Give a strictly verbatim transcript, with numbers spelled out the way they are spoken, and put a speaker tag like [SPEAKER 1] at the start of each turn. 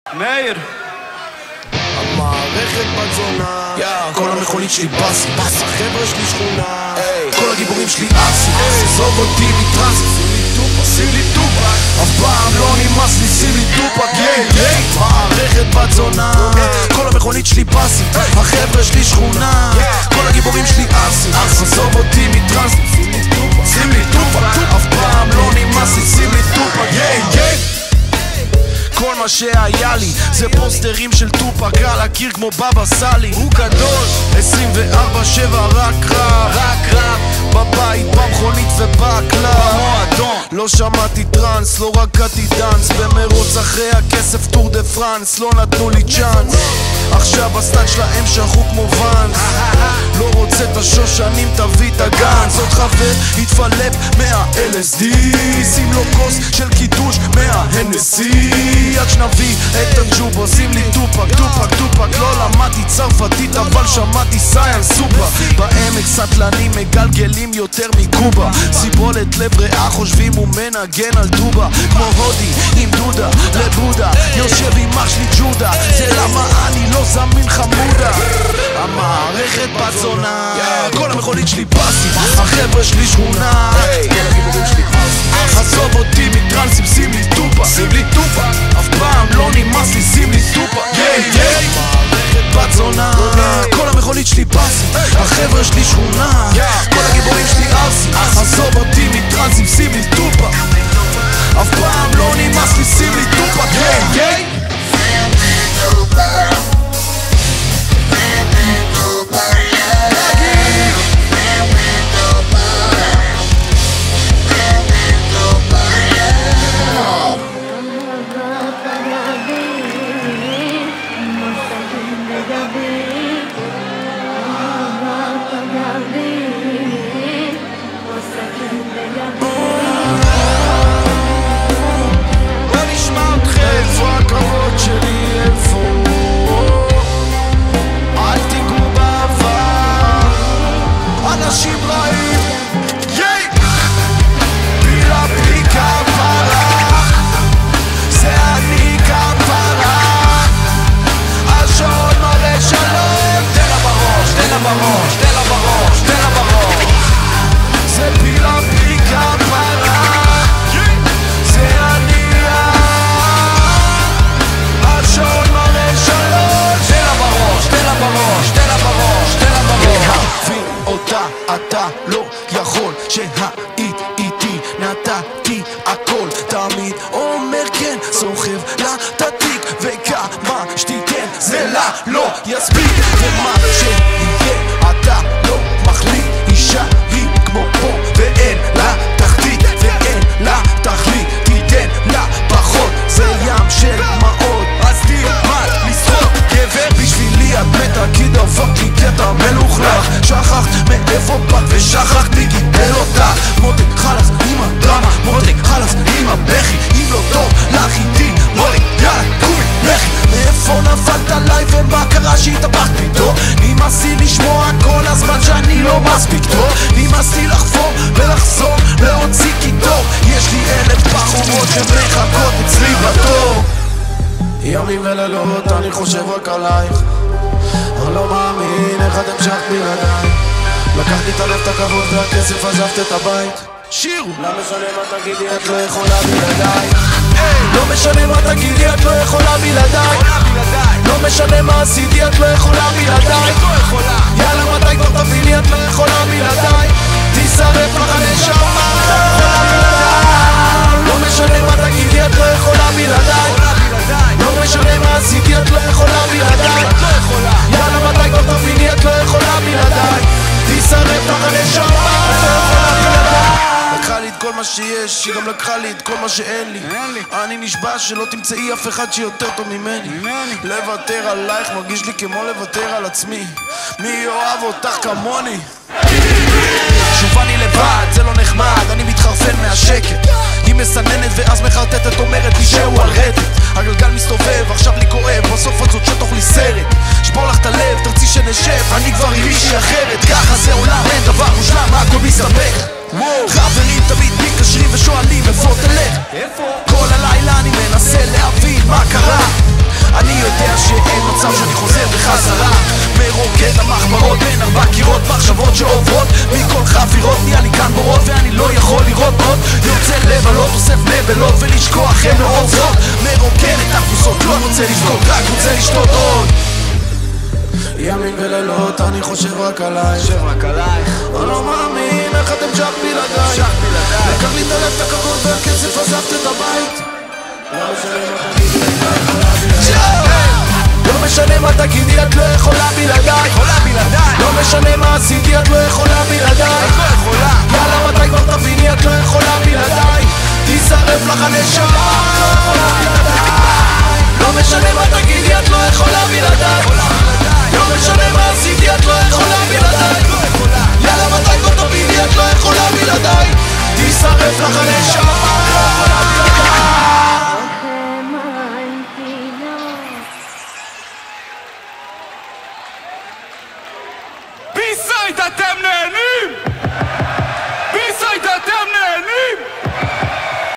[SPEAKER 1] מאיר
[SPEAKER 2] המערכת בזונה, כל המכונית שלי בסי, החבר'ה שלי שכונה, כל הגיבורים שלי אסי, עזוב אותי מטרנסי, שים לי טופה, אף פעם לא נמאס לי, שים לי טופה, מערכת בזונה, כל המכונית שלי בסי, החבר'ה שלי שכונה, כל הגיבורים שלי אסי, עזוב אותי מטרנסי, שים לי טופה, אף פעם לא נמאס לי, שים לי טופה, כל מה שהיה לי זה פוסטרים של טופק על הקיר כמו בבא סאלי. הוא קדוש עשרים וארבע שבע רק רב, רק רב בבית, במכונית ובקלב, במועדון לא שמעתי טרנס, לא רקדתי דאנס, במרוץ אחרי הכסף טור דה פרנס, לא נתנו לי צ'אנס. עכשיו הסטייל שלהם שכחו כמו ואנס, לא רוצה את השושנים תביא את הגאנס. עוד חבר התפלפ מה-אל אס די, שים לו כוס של קידוש מה-הנסי, עד שנביא את הג'ובה, שים לי טופק, טופק, טופק. לא למדתי צרפתית אבל שמעתי סיין סופה, בעמק סטלנים מגלגלים יותר מקובה, סיבולת לב ריאה חושבים הוא מנגן על טובה, כמו הודי עם דודה לבודה, יושב עם אח שלי ג'ודה, זה למה אני לא זמין חמודה. המערכת בזונה, כל המכונית שלי בסי, החבר'ה שלי שכונה, עזוב אותי מטרנסים, שים לי טופה, שים לי טופה, אף פעם לא נמאס לי, שים לי טופה, מערכת בזונה, כל המכונית שלי בסי, החבר'ה שלי שכונה, כל הגיבורים שלי ארסי, עזוב אותי מטרנסים, שים לי טופה, אף פעם לא נמאס לי, שים לי טופה, אתה לא יכול שהיית איתי, נתתי הכל, תמיד אומר כן, סוחב לה את התיק, וכמה שתיתן זה לה לא יספיק, ומה שיהיה אתה לא מחליט, אישה היא כמו פה ואין לה תחתית ואין לה תכלית, תיתן לה פחות, זה ים של מאות, אז תלמד לשרוד גבר, בשבילי את מתה כי דפקת לי קטע מלוכלך, שכחת מאיפה באת ושכחת מי גידל אותה, מותק חלס עם הדרמה, מותק חלס עם הבכי, אם לא טוב לך איתי מולי, יאללה קומי לכי, מאיפה נפלת עליי ומה קרה שהתהפכת פתאום, נמאס לי לשמוע כל הזמן שאני לא מספיק טוב, נמאס לי לחפור ולחזור להוציא קיטור, יש לי אלף בחורות שמחכות אצלי בתור, ימים ולילות אני חושב רק עלייך, אני לא מאמין איך את המשכת בלעדיי, לקחתי את הלב, את הכבוד והכסף, עזבת את הבית. שירו! לא משנה מה תגידי, את לא יכולה בלעדיי. לא משנה מה תגידי, את לא יכולה בלעדיי. לא משנה מה עשיתי, את לא יכולה בלעדיי. יאללה מתי כבר תביני, את לא יכולה בלעדיי. תשרף לך הנשמה, את לא יכולה בלעדיי. לא משנה מה תגידי, את לא יכולה בלעדיי. לא משנה מה עשיתי, את לא יכולה בלעדיי. יאללה מתי כבר תביני, את לא יכולה בלעדיי. תשרף לך הנשמה, את לא יכולה בלעדיי. לקחה לי את כל מה שיש, היא גם לקחה לי את כל מה שאין לי, אני נשבע שלא תמצאי אף אחד שיותר טוב ממני, לוותר עלייך מרגיש לי כמו לוותר על עצמי, מי יאהב אותך כמוני? שוב אני לבד, זה לא נחמד, אני מתחרפן מהשקט, היא מסננת ואז מחרטטת, אומרת לי שהוא על רטט, הגלגל מסתובב, עכשיו לי כואב, בסוף את זאת שתאכלי סרט, שבור לך את הלב, תרצי שנשב, אני כבר עם מישהי אחרת, ככה זה עולם, אין דבר מושלם, הכל מסתבך. חברים תמיד מתקשרים ושואלים איפה תלך, כל הלילה אני מנסה להבין מה קרה, בין ארבע קירות, מחשבות שעוברות מכל חפירות, נהיה לי כאן בורות ואני לא יכול לראות עוד. יוצא לבלות, אוסף נבלות ולשכוח הם לא עוזרות. מרוקן את הפוסות, לא רוצה לבכות, רק רוצה לשתות עוד. ימים ולילות, אני חושב רק עלייך, חושב רק עלייך. אני לא מאמין איך אתם שק בלעדיי, שק בלעדיי. לקח לי את הלב, את הכבוד והכסף, עזבת את הבית. לא משנה מה תגידי, את לא יכולה בלעדיי. לא משנה מה עשיתי, את לא יכולה בלעדיי. יאללה מתי כבר תביני, את לא יכולה בלעדיי. תישרף לך הנשמה, לא משנה מה תגידי, את לא יכולה בלעדיי. לא משנה מה עשיתי, את לא יכולה בלעדיי. יאללה מתי כבר תביני, את לא יכולה בלעדיי. תישרף לך הנשמה. ביסה את